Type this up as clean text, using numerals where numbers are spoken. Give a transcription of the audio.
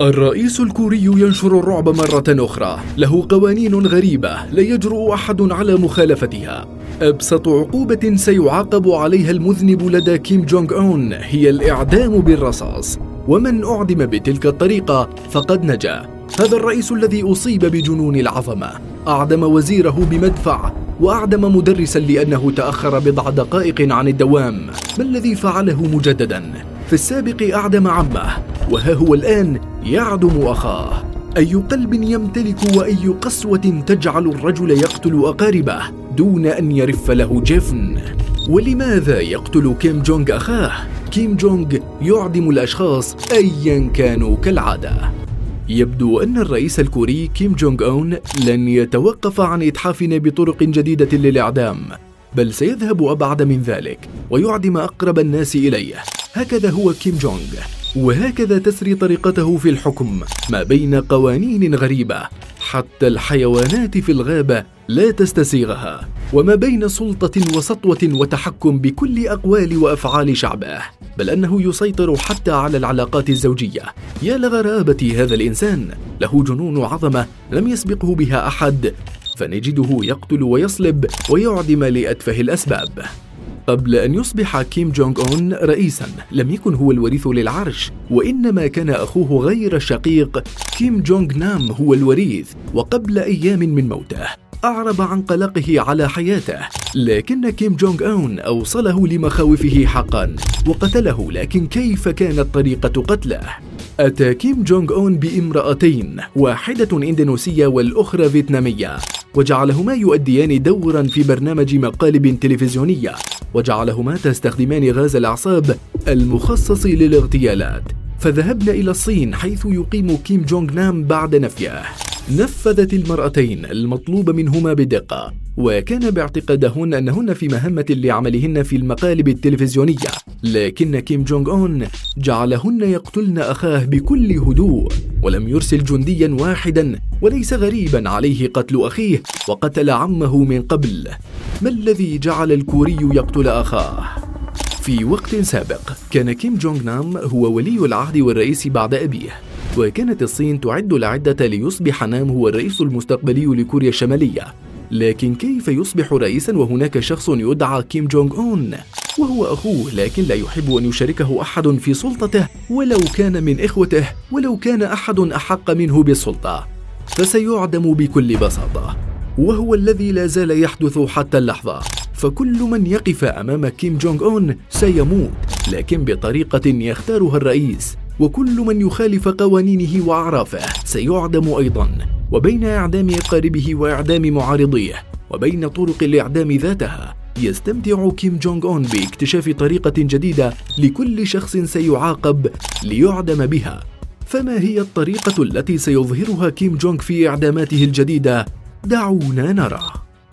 الرئيس الكوري ينشر الرعب مرة أخرى، له قوانين غريبة لا يجرؤ أحد على مخالفتها. أبسط عقوبة سيعاقب عليها المذنب لدى كيم جونغ أون هي الإعدام بالرصاص، ومن أعدم بتلك الطريقة فقد نجا. هذا الرئيس الذي أصيب بجنون العظمة أعدم وزيره بمدفع، وأعدم مدرسا لأنه تأخر بضع دقائق عن الدوام. ما الذي فعله مجددا؟ في السابق أعدم عمه، وها هو الآن يعدم أخاه. أي قلب يمتلك وأي قسوة تجعل الرجل يقتل أقاربه دون أن يرف له جفن؟ ولماذا يقتل كيم جونغ أخاه؟ كيم جونغ يعدم الأشخاص أيا كانوا كالعادة. يبدو أن الرئيس الكوري كيم جونغ أون لن يتوقف عن إتحافنا بطرق جديدة للإعدام، بل سيذهب أبعد من ذلك ويعدم أقرب الناس إليه. هكذا هو كيم جونغ، وهكذا تسري طريقته في الحكم، ما بين قوانين غريبة حتى الحيوانات في الغابة لا تستسيغها، وما بين سلطة وسطوة وتحكم بكل أقوال وأفعال شعبه، بل أنه يسيطر حتى على العلاقات الزوجية. يا لغرابة هذا الإنسان، له جنون عظمة لم يسبقه بها أحد، فنجده يقتل ويصلب ويعدم لأتفه الأسباب. قبل أن يصبح كيم جونغ أون رئيسا لم يكن هو الوريث للعرش، وإنما كان أخوه غير الشقيق كيم جونغ نام هو الوريث. وقبل أيام من موته أعرب عن قلقه على حياته، لكن كيم جونغ أون أوصله لمخاوفه حقا وقتله. لكن كيف كانت طريقة قتله؟ أتى كيم جونغ أون بامرأتين، واحدة إندونيسية والأخرى فيتنامية، وجعلهما يؤديان دورا في برنامج مقالب تلفزيونية، وجعلهما تستخدمان غاز الأعصاب المخصص للاغتيالات. فذهبنا إلى الصين حيث يقيم كيم جونغ نام بعد نفيه. نفذت المرأتين المطلوب منهما بدقة، وكان باعتقادهن أنهن في مهمة لعملهن في المقالب التلفزيونية، لكن كيم جونغ أون جعلهن يقتلن أخاه بكل هدوء، ولم يرسل جنديا واحدا، وليس غريبا عليه قتل أخيه، وقتل عمه من قبل. ما الذي جعل الكوري يقتل أخاه؟ في وقت سابق كان كيم جونغ نام هو ولي العهد والرئيس بعد أبيه، وكانت الصين تعد العدة ليصبح نام هو الرئيس المستقبلي لكوريا الشمالية. لكن كيف يصبح رئيسا وهناك شخص يدعى كيم جونغ أون وهو أخوه، لكن لا يحب أن يشاركه أحد في سلطته ولو كان من إخوته، ولو كان أحد أحق منه بالسلطة فسيعدم بكل بساطة، وهو الذي لا زال يحدث حتى اللحظة. فكل من يقف أمام كيم جونغ أون سيموت، لكن بطريقة يختارها الرئيس، وكل من يخالف قوانينه وأعرافه سيعدم أيضا. وبين إعدام أقاربه وإعدام معارضيه، وبين طرق الإعدام ذاتها، يستمتع كيم جونغ أون باكتشاف طريقة جديدة لكل شخص سيعاقب ليعدم بها. فما هي الطريقة التي سيظهرها كيم جونغ في إعداماته الجديدة؟ دعونا نرى.